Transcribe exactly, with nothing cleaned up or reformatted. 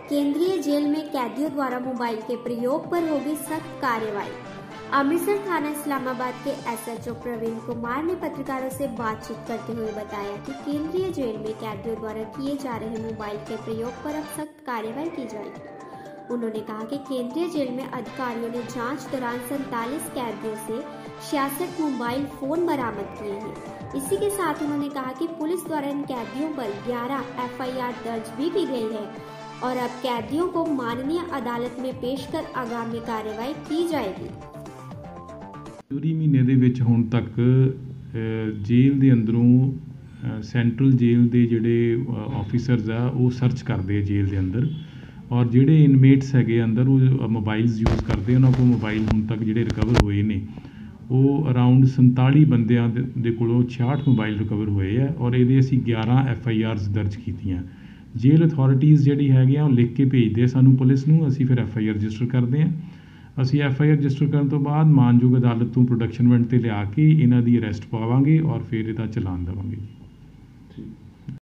केंद्रीय जेल में कैदियों द्वारा मोबाइल के प्रयोग पर होगी सख्त कार्रवाई। अमृतसर थाना इस्लामाबाद के एसएचओ प्रवीण कुमार ने पत्रकारों से बातचीत करते हुए बताया कि केंद्रीय जेल में कैदियों द्वारा किए जा रहे मोबाइल के प्रयोग पर अब सख्त कार्रवाई की जाएगी। उन्होंने कहा कि केंद्रीय जेल में अधिकारियों ने जांच दौरान सैंतालीस कैदियों से छियासठ मोबाइल फोन बरामद किए हैं। इसी के साथ उन्होंने कहा कि पुलिस द्वारा इन कैदियों पर ग्यारह एफ आई आर दर्ज भी की गई है और अब कैदियों को माननीय अदालत में पेश कर आगामी कार्रवाई की जाएगी। जनवरी महीने ਦੇ ਵਿੱਚ ਹੁਣ ਤੱਕ ਜੇਲ੍ਹ ਦੇ ਅੰਦਰੋਂ ਸੈਂਟਰਲ ਜੇਲ੍ਹ ਦੇ ਜਿਹੜੇ ਆਫੀਸਰਸ ਆ ਉਹ ਸਰਚ ਕਰਦੇ ਆ ਜੇਲ੍ਹ ਦੇ ਅੰਦਰ ਔਰ ਜਿਹੜੇ ਇਨਮੇਟਸ ਹੈਗੇ ਅੰਦਰ ਉਹ ਮੋਬਾਈਲਸ ਯੂਜ਼ ਕਰਦੇ ਉਹਨਾਂ ਕੋਲ ਮੋਬਾਈਲ ਹੁਣ ਤੱਕ ਜਿਹੜੇ ਰਿਕਵਰ ਹੋਏ ਨੇ ਉਹ ਅਰਾਊਂਡ ਸੰਤਾਲੀ ਬੰਦਿਆਂ ਦੇ ਕੋਲੋਂ ਛਿਆਹਠ ਮੋਬਾਈਲ ਰਿਕਵਰ ਹੋਏ ਆ ਔਰ ਇਹਦੇ ਅਸੀਂ ਗਿਆਰਾਂ ਐਫ ਆਈ ਆਰਸ ਦਰਜ ਕੀਤੀਆਂ। ਜੇਲ੍ਹ ਅਥਾਰਟੀਜ਼ ਜਿਹੜੀ ਹੈਗੀਆਂ ਉਹ ਲਿਖ ਕੇ ਭੇਜਦੇ ਸਾਨੂੰ ਪੁਲਿਸ ਨੂੰ, ਅਸੀਂ ਫਿਰ ਐਫ ਆਈ ਆਰ ਰਜਿਸਟਰ ਕਰਦੇ ਹਾਂ। ਅਸੀਂ ਐਫ ਆਈ ਆਰ ਰਜਿਸਟਰ ਕਰਨ ਤੋਂ ਬਾਅਦ ਮਾਨਯੋਗ ਅਦਾਲਤ ਤੋਂ ਪ੍ਰੋਡਕਸ਼ਨ ਵਾਰੰਟ ਤੇ ਲਿਆ ਕੇ ਇਹਨਾਂ ਦੀ ਅਰੈਸਟ ਪਾਵਾਂਗੇ ਔਰ ਫਿਰ ਇਹਦਾ ਚਲਾਨ ਦੇਵਾਂਗੇ।